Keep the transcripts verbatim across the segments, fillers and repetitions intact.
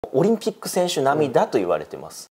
オリンピック選手並みだと言われてます。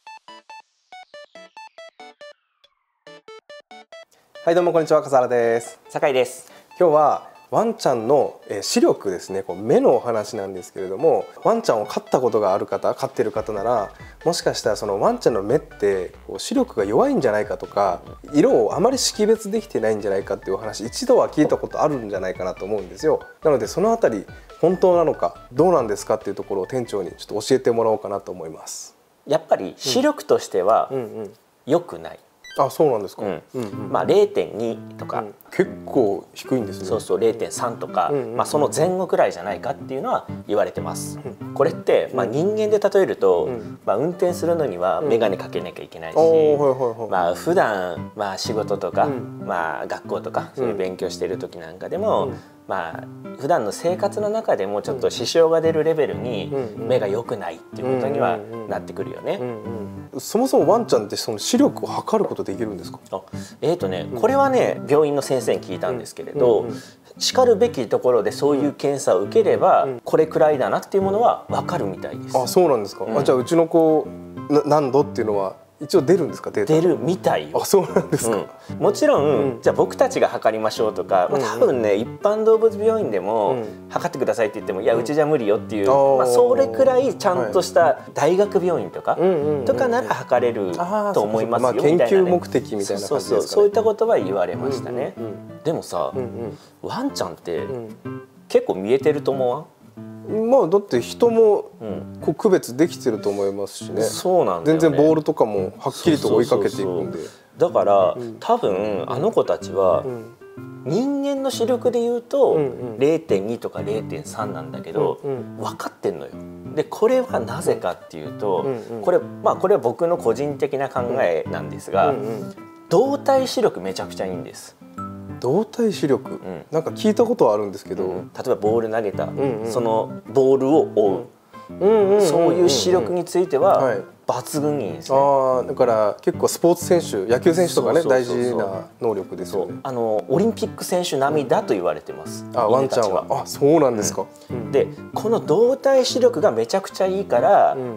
はい、どうもこんにちは、笠原です。 酒井です。 今日はワンちゃんの視力ですね、こう目のお話なんですけれども、ワンちゃんを飼ったことがある方、飼ってる方ならもしかしたらそのワンちゃんの目ってこう視力が弱いんじゃないかとか、色をあまり識別できてないんじゃないかっていうお話、一度は聞いたことあるんじゃないかなと思うんですよ。なのでそのあたり本当なのかどうなんですかっていうところを店長にちょっと教えてもらおうかなと思います。 やっぱり視力としては良くない。 あ、そうなんですか。 まあ れいてんに とか、うん、 結構低いんですね。 そうそう れいてんさん とか、まあその前後くらいじゃないかっていうのは言われてます。うん、これってまあ人間で例えると、うん、まあ運転するのには眼鏡かけなきゃいけないし、まあ普段まあ仕事とか、うん、まあ学校とかそういう勉強している時なんかでも、うん、まあ普段の生活の中でもちょっと支障が出るレベルに目が良くないっていうことにはなってくるよね。 そもそもワンちゃんってその視力を測ることできるんですか？ あ、えーとね、これはね病院の先生に聞いたんですけれど、しかるべきところでそういう検査を受ければこれくらいだなっていうものは分かるみたいです。 あ、そうなんですか。うん、あ、じゃあうちの子な何度っていうのは一応出るんですか？データ出るみたいよ。 あ、そうなんですか。 うん、もちろん、うん、じゃあ僕たちが測りましょうとか、まあ、多分ね一般動物病院でも、うん、測ってくださいって言ってもいやうちじゃ無理よっていう、うん、まあそれくらいちゃんとした大学病院とかとかなら測れると思いますよみたいなね。 研究目的みたいな感じですかね。 そうそうそういったことは言われましたね。でもさ、うんうん、ワンちゃんって、うん、結構見えてると思わん？ まあだって人もこう区別できてると思いますしね。 そうなんだよね。 全然ボールとかもはっきりと追いかけていくんで。 だから多分あの子たちは人間の視力でいうと れいてんに とか れいてんさん なんだけど分かってんのよ。でこれはなぜかっていうと、これまあこれは僕の個人的な考えなんですが、動体視力めちゃくちゃいいんです。 動体視力、うん、なんか聞いたことはあるんですけど、うん、 例えばボール投げた、うんうん、そのボールを追う、そういう視力については抜群にいいんですね。 あ、だから結構スポーツ選手、野球選手とかね、大事な能力ですよね。 あのオリンピック選手並みだと言われてます。 あ、ワンちゃんは。あ、そうなんですか。 うん、でこの動体視力がめちゃくちゃいいから、うん、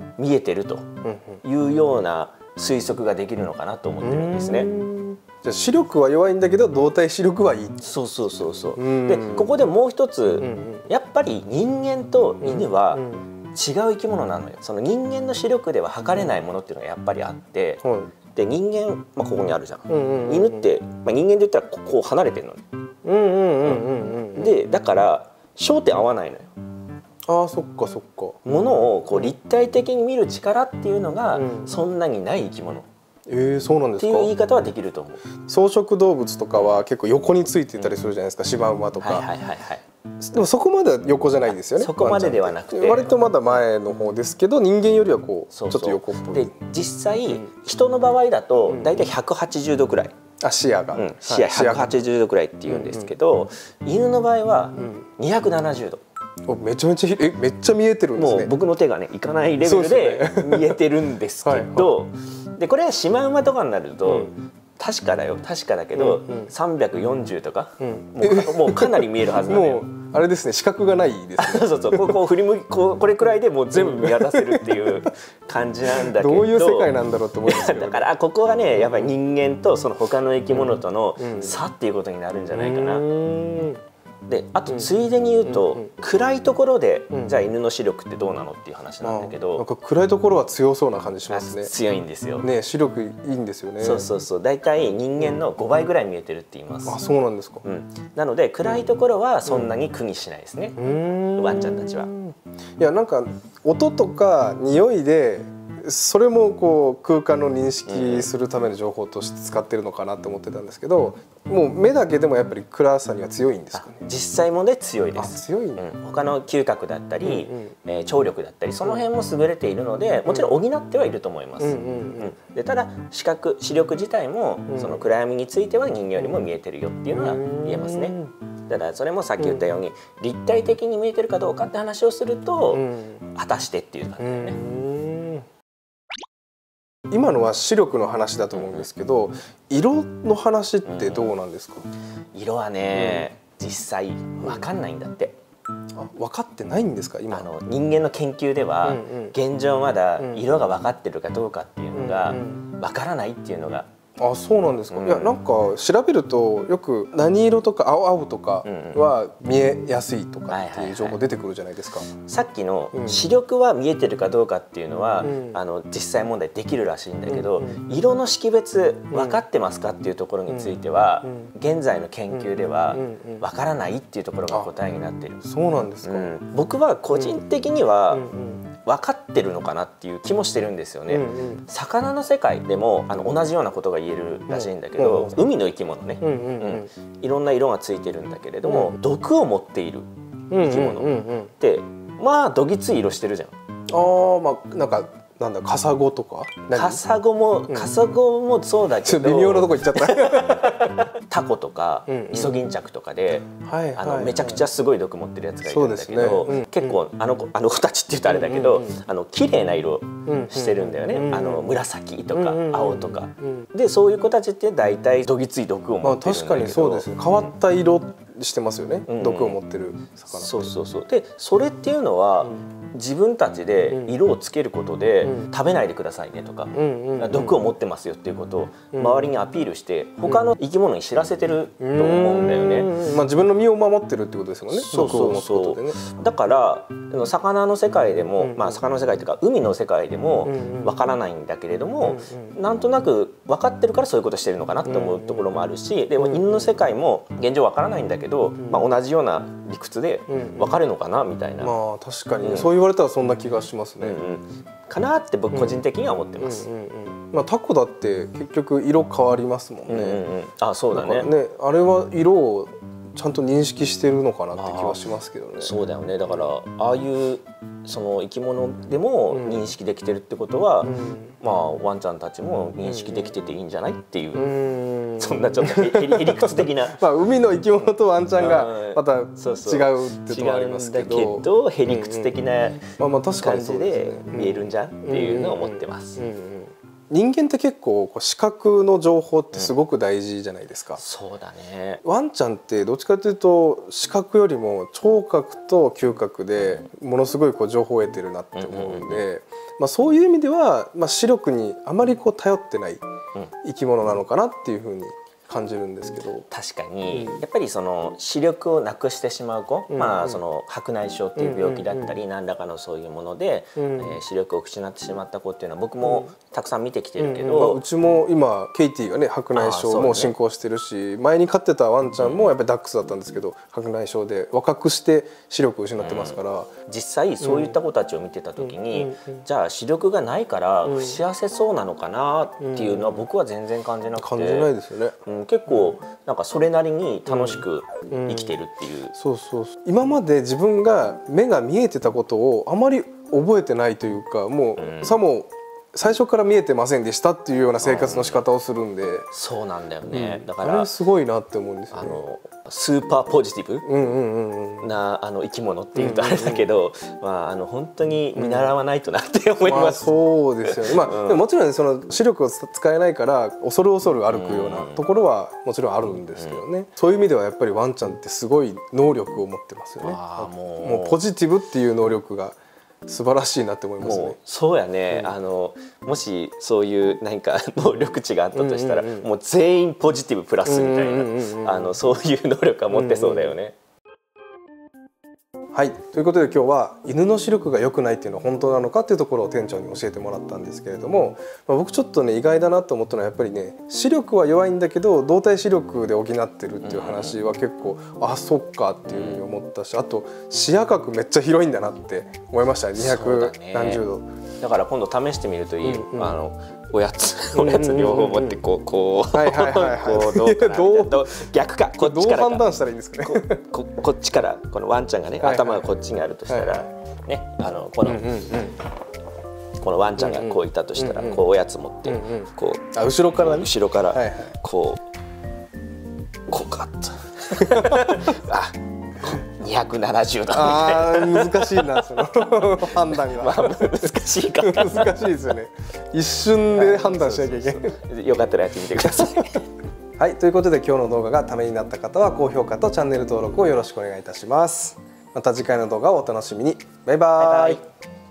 見えてるというような推測ができるのかなと思ってるんですね。 じゃあ視力は弱いんだけど動体視力はいい。 そうそうそうそう。でここでもう一つ、やっぱり人間と犬は違う生き物なのよ。その人間の視力では測れないものっていうのがやっぱりあって、で人間、まあ、ここにあるじゃん。犬って、まあ、人間で言ったらこう離れてるのね。でだから焦点合わないのよ。 ああ、そっかそっか。 ものをこう立体的に見る力っていうのがそんなにない生き物。 えー、そうなんですか。 っていう言い方はできると思う。 草食動物とかは結構横についていたりするじゃないですか、シマウマとか。でもそこまでは横じゃないですよね。 そこまでではなくて、 割とまだ前の方ですけど、人間よりはこうちょっと横っぽい。 で実際人の場合だとだいたいひゃくはちじゅうどくらい。あ、 視野が、うん、 視野ひゃくはちじゅうどくらいっていうんですけど、犬の場合はにひゃくななじゅうど。 めちゃめちゃえめっちゃ見えてるんですね。 もう僕の手がねいかないレベルで見えてるんですけど、でこれはシマウマとかになると、うん、確かだよ確かだけど、うんうん、さんびゃくよんじゅうとか、うん、もう、もうかなり見えるはずなのよ。もうあれですね、視覚がないですね。 そうそう、こうこう振り向きこうこれくらいでもう全部見渡せるっていう感じなんだけど、 どういう世界なんだろうと思うんですけど、 だからここはねやっぱり人間とその他の生き物との差っていうことになるんじゃないかな。であとついでに言うと、うんうん、暗いところで、うん、じゃあ犬の視力ってどうなのっていう話なんだけど、 なんか暗いところは強そうな感じしますね。 強いんですよね。視力いいんですよね。 そうそうそう、だいたい人間のごばいぐらい見えてるって言います。 あ、そうなんですか。 うん、なので暗いところはそんなに苦にしないですね、うん、ワンちゃんたちは。 いや、なんか音とか匂いでそれもこう空間の認識するための情報として使ってるのかなと思ってたんですけど、もう目だけでもやっぱり暗さには強いんですかね。 実際もね強いです。 強いね、 うん、他の嗅覚だったり、うんうん、えー、聴力だったりその辺も優れているので、もちろん補ってはいると思います。でただ視覚視力自体もその暗闇については人間よりも見えてるよっていうのは言えますね。だからそれもさっき言ったように、うん、立体的に見えてるかどうかって話をすると、うん、果たしてっていう感じだよね。 今のは視力の話だと思うんですけど、色の話ってどうなんですか？ 色はね、うん、実際わかんないんだって。 あ、分かってないんですか今。 あの人間の研究では、うんうん、現状まだ色が分かってるかどうかっていうのが分からないっていうのが。 あ、そうなんですか。うん、いや、なんか調べるとよく何色とか青々とかは見えやすいとかっていう情報出てくるじゃないですか。 さっきの視力は見えてるかどうかっていうのは、うん、あの実際問題できるらしいんだけど、うん、色の識別分かってますかっていうところについては、うん、現在の研究では分からないっていうところが答えになってる。 そうなんですか。うん、 僕は個人的には分かってるのかなっていう気もしてるんですよね。うんうん、魚の世界でもあの同じようなことが言えるらしいんだけど、うん、海の生き物ね、うんうんうん、いろんな色がついてるんだけれども、うん、毒を持っている生き物ってまあどぎつい色してるじゃん。 あ、まあなんかなんだカサゴとか。 カサゴもカサゴもそうだけど、 微妙なとこ行っちゃった。 タコとかイソギンチャクとかで、あのめちゃくちゃすごい毒持ってるやつがいるんだけど、ね、結構あの子あの子たちって言うとあれだけど、あの綺麗な色してるんだよね。あの紫とか青とかで、そういう子たちって大体どぎつい毒を持ってるんだけど、 まあ確かにそうですね。変わった色してますよね、うん、毒を持ってる魚。 そうそうそう。でそれっていうのは、うん、自分たちで色をつけることで、うん、食べないでくださいねとか、うんうん、毒を持ってますよっていうことを周りにアピールして他の生き物に知らせてると思うんだよね。 うん、まあ、自分の身を守ってるってことですもんね。 そうそうそう。ね、だから魚の世界でも、うん、まあ魚の世界というか海の世界でもわからないんだけれども、うん、なんとなく分かってるからそういうことしてるのかなって思うところもあるし、でも犬の世界も現状わからないんだけど、まあ、同じような理屈で分かるのかなみたいな。 まあ確かに、ね、うん、そう言われたらそんな気がしますね。うんうん、 かなって僕個人的には思ってます。 まあタコだって結局色変わりますもんね。うんうん、 あ、そうだね。 ね、あれは色をちゃんと認識してるのかなって気はしますけどね。 そうだよね。だからああいうその生き物でも認識できてるってことは、うん、まあワンちゃんたちも認識できてていいんじゃないっていう、うん、そんなちょっとへりくつ的なまあ海の生き物とワンちゃんがまた違うってところありますけど、 違うんだけどへりくつ的な感じで見えるんじゃんっていうのを思ってます。 人間って結構視覚の情報ってすごく大事じゃないですか。うん、 そうだね。 ワンちゃんってどっちかというと視覚よりも聴覚と嗅覚でものすごいこう情報を得てるなって思うんで、まあそういう意味では、まあ、視力にあまりこう頼ってない生き物なのかなっていうふうに感じるんですけど。 確かに、うん、やっぱりその視力をなくしてしまう子、うん、まあその白内障っていう病気だったり、うん、何らかのそういうもので、うん、えー、視力を失ってしまった子っていうのは僕もたくさん見てきてるけど、うんうん、まあ、 うちも今ケイティがね白内障も進行してるし、ね、前に飼ってたワンちゃんもやっぱりダックスだったんですけど、白内障で若くして視力を失ってますから、うん、 実際そういった子たちを見てた時に、うん、じゃあ視力がないから不幸せそうなのかなっていうのは僕は全然感じなくて、 感じないですよね。 うん、結構なんかそれなりに楽しく生きてるっていう、うんうん、 そうそうそう。今まで自分が目が見えてたことをあまり覚えてないというか、もう、うん、さも最初から見えてませんでしたっていうような生活の仕方をするんで、うん、 そうなんだよね、うん、だからあれすごいなって思うんですよね。 あのスーパーポジティブなあの生き物っていうとあれだけど、うんうんうん、まあ、あの本当に見習わないとなって思います。 まあ、そうですよね。まあ、うん、でももちろん、ね、その視力を使えないから恐る恐る歩くようなところはもちろんあるんですけどね、うんうん、そういう意味ではやっぱりワンちゃんってすごい能力を持ってますよね。あ、もう、もうポジティブっていう能力が素晴らしいなって思いますね。もうそうやね、うん、あのもしそういう何か能力値があったとしたら、うんうんうん、もう全員ポジティブプラスみたいな、あのそういう能力は持ってそうだよね。 はい、ということで今日は犬の視力が良くないっていうのは本当なのかっていうところを店長に教えてもらったんですけれども、まあ、僕ちょっとね意外だなと思ったのはやっぱりね、視力は弱いんだけど動体視力で補ってるっていう話は結構、うん、あ、そっかっていうふうに思ったし、あと視野角めっちゃ広いんだなって思いましたね。にひゃくなんじゅうど。 だから今度試してみるといい、うんうん、あのおやつおやつ両方持ってこうこうはいはいはいはいどうかなみたいな、逆かこっちからかどう判断したらいいんですかね。 こ, こ, こっちからこのワンちゃんがね、はいはい、頭がこっちにあるとしたら、はいはい、ね、あのこの、うんうんうん、このワンちゃんがこういたとしたら、うんうん、こうおやつ持って、うんうん、こうあ後ろからね、 後ろからこうこうかっとあにひゃくななじゅうどみたいな。 あ、難しいなその判断が、 まあ、難しいか難しいですよね。一瞬で判断しなきゃいけない。 よかったらやってみてください。 はい、ということで今日の動画がためになった方は高評価とチャンネル登録をよろしくお願いいたします。 また次回の動画をお楽しみに。バイバイ。 バイバイ。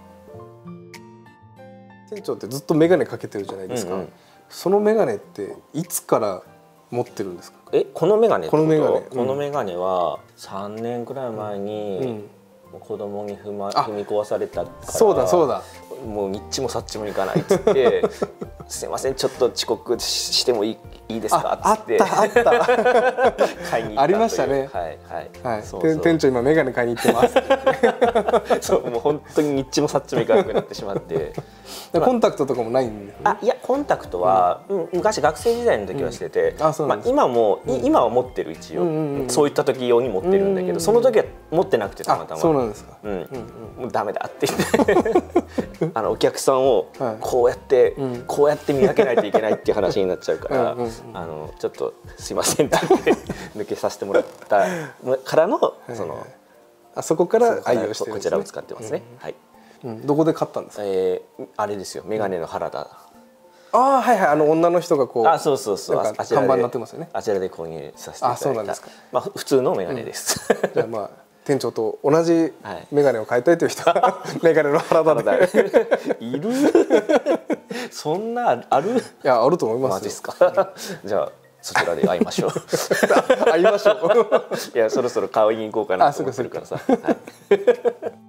店長ってずっと眼鏡かけてるじゃないですか、うんうん、その眼鏡っていつから持ってるんですか？ え、この眼鏡ってこと？ この眼鏡、うん、 この眼鏡はさんねんくらい前に、うんうん、子供に踏ま踏み壊されたから、 そうだそうだ、 もうにっちもさっちもいかないっつってすいませんちょっと遅刻してもいい、いいですかっつってあったあった買いに行ったというありましたね。 はいはいはい、そうそう、店長今眼鏡買いに行ってますそうもう本当ににっちもさっちもいかなくなってしまってコンタクトとかもないんですね。 あ、いやコンタクトは、うん、昔学生時代の時はしてて、うん、あ、まあ、今も、うん、今は持ってる一応、うんうんうん、そういった時用に持ってるんだけど、うんうん、その時は持ってなくてたまたま。 そうなんですか。 うん、うんうん、もうダメだって言ってあのお客さんをこうやって、はい、こうやって見分けないといけないっていう話になっちゃうからうんうん、うん、あのちょっとすいませんって言って抜けさせてもらったからのその、 あそこから愛用してるんですね。 こちらを使ってますね。うん、はい。 うん、どこで買ったんですか？ えー、あれですよ、メガネの原田。 ああ、はいはい、あの女の人がこう、 あ、そうそうそう、 看板になってますよね。 あちらで購入させていただいた。 あ、そうなんですか。 まあ普通のメガネです。 うん、じゃあまあ店長と同じメガネを買いたいという人はメガネの原田でいる？そんなある？いや、あると思いますよ。 マジですか。じゃあそちらで会いましょう。 会いましょう。 いや、そろそろ買いに行こうかなと思ってるからさ。はい